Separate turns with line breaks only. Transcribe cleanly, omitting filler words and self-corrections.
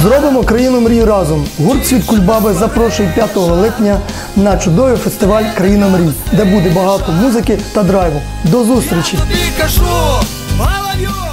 Зробимо країну мрій разом. Гурт «Світ Кульбаби» запрошує 5 липня на чудовий фестиваль «Країна мрій», де буде багато музики та драйву. До зустрічі!